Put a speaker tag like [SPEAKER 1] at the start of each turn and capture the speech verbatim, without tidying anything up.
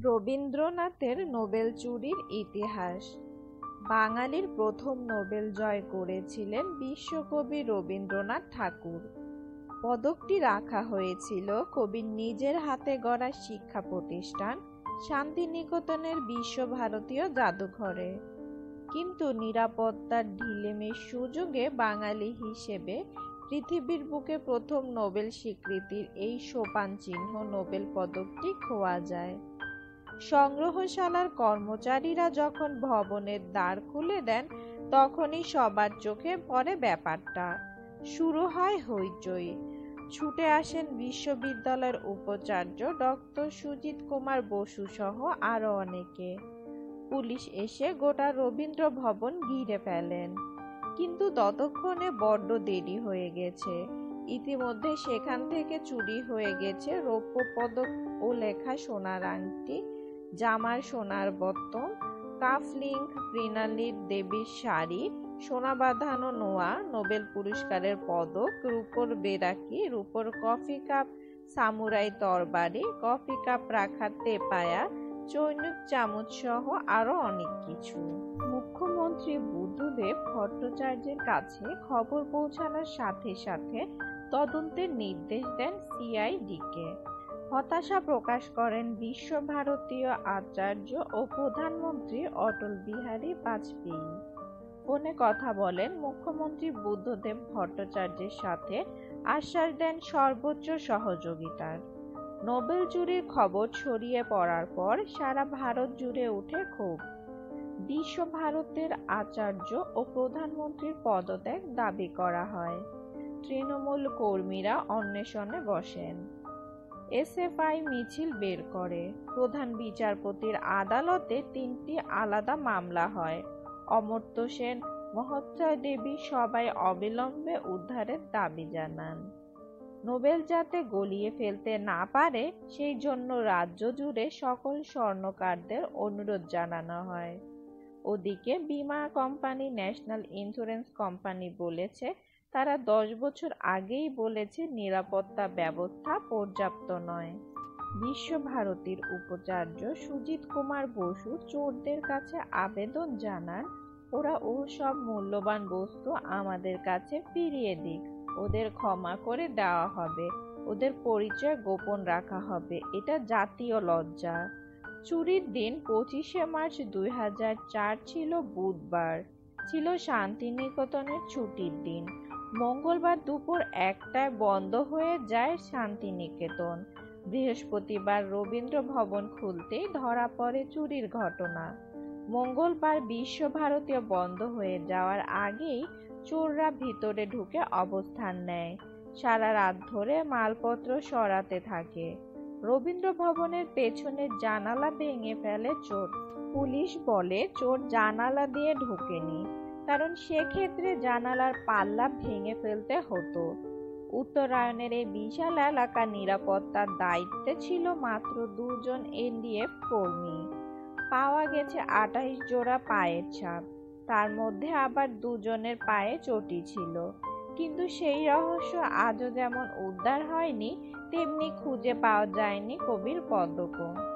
[SPEAKER 1] রবীন্দ্রনাথের নোবেল চুরির ইতিহাস। বাঙালির প্রথম নোবেল জয় করেছিলেন বিশ্বকবি রবীন্দ্রনাথ ঠাকুর। পদকটি রাখা হয়েছিল কবির নিজের হাতে গড়া শিক্ষা প্রতিষ্ঠান শান্তিনিকেতনের বিশ্বভারতীয় জাদুঘরে। কিন্তু নিরাপত্তার ঢিলেমির সুযোগে বাঙালি হিসেবে পৃথিবীর বুকে প্রথম নোবেল স্বীকৃতির এই সোপান চিহ্ন নোবেল পদকটি খোয়া যায়। সংগ্রহশালার কর্মচারীরা যখন ভবনের দ্বার খুলে দেন, তখনই সবার চোখে পড়ে ব্যাপারটা। শুরু হয় হইচই। ছুটে আসেন বিশ্ববিদ্যালয়ের উপাচার্য ডক্টর সুজিত কুমার বসু সহ আরো অনেকে। পুলিশ এসে গোটা রবীন্দ্র ভবন ঘিরে ফেলেন। কিন্তু ততক্ষণে বড্ড দেরি হয়ে গেছে। ইতিমধ্যে সেখান থেকে চুরি হয়ে গেছে রৌপ্য পদক ও লেখা সোনার আংটি, জামার সোনার বর্তন, কাফলিংক, মৃণালিনী দেবীর শাড়ি, সোনা বাঁধানো নোয়া, নোবেল পুরস্কারের পদক, রূপোর বেরাকি, রূপোর কফি কাপ, সামুরাই তরবারি, কফি কাপ রাখার তেপায়া, চৈনিক চামচ সহ আরো অনেক কিছু। মুখ্যমন্ত্রী বুদ্ধদেব ভট্টাচার্যের কাছে খবর পৌঁছানোর সাথে সাথে তদন্তের নির্দেশ দেন সিআইডিকে। হতাশা প্রকাশ করেন বিশ্বভারতীয় আচার্য ও প্রধানমন্ত্রী অটল বিহারী বাজপেয়ী। ফোনে কথা বলেন মুখ্যমন্ত্রী বুদ্ধদেব ভট্টাচার্যের সাথে, আশ্বাস দেন সর্বোচ্চ সহযোগিতার। নোবেল চুরির খবর ছড়িয়ে পড়ার পর সারা ভারত জুড়ে ওঠে ক্ষোভ। বিশ্বভারতের আচার্য ও প্রধানমন্ত্রীর পদত্যাগ দাবি করা হয়। তৃণমূল কর্মীরা অন্বেষণে বসেন। এসএফআই মিছিল বের করে। প্রধান বিচারপতির আদালতে তিনটি আলাদা মামলা হয়। অমর্ত্য সেন, মহোদয় দেবী সবাই অবিলম্বে উদ্ধারের দাবি জানান। নোবেল যাতে গলিয়ে ফেলতে না পারে সেই জন্য রাজ্য জুড়ে সকল স্বর্ণকারদের অনুরোধ জানানো হয়। ওদিকে বীমা কোম্পানি ন্যাশনাল ইন্স্যুরেন্স কোম্পানি বলেছে, তারা দশ বছর আগেই বলেছে নিরাপত্তা ব্যবস্থা পর্যাপ্ত নয়। বিশ্বভারতীর উপাচার্য সুজিত কুমার বসু চোরদের কাছে আবেদন জানান, ওরা ও সব মূল্যবান বস্তু আমাদের কাছে ফিরিয়ে দিক, ওদের ক্ষমা করে দেওয়া হবে, ওদের পরিচয় গোপন রাখা হবে, এটা জাতীয় লজ্জা। চুরির দিন পঁচিশে মার্চ দুই হাজার চার ছিল বুধবার, ছিল শান্তিনিকেতনের ছুটির দিন। মঙ্গলবার দুপুর একটায় বন্ধ হয়ে যায় শান্তিনিকেতন। বৃহস্পতিবার রবীন্দ্র ভবন খুলতেই ধরা পড়ে চুরির ঘটনা। মঙ্গলবার বিশ্বভারতীয় বন্ধ হয়ে যাওয়ার আগেই চোররা ভিতরে ঢুকে অবস্থান নেয়। সারা রাত ধরে মালপত্র সরাতে থাকে। রবীন্দ্র ভবনের পেছনের জানালা ভেঙে ফেলে চোর। পুলিশ বলে চোর জানালা দিয়ে ঢোকেনি, কারণ সেক্ষেত্রে জানালার পাল্লা ভেঙে ফেলতে হতো। উত্তরায়ণের এই বিশাল এলাকা নিরাপত্তার দায়িত্বে ছিল মাত্র দুজন এনডিএফ কর্মী। পাওয়া গেছে আটাইশ জোড়া পায়ের ছাপ, তার মধ্যে আবার দুজনের পায়ে চটি ছিল। কিন্তু সেই রহস্য আজও যেমন উদ্ধার হয়নি, তেমনি খুঁজে পাওয়া যায়নি কবির পদকও।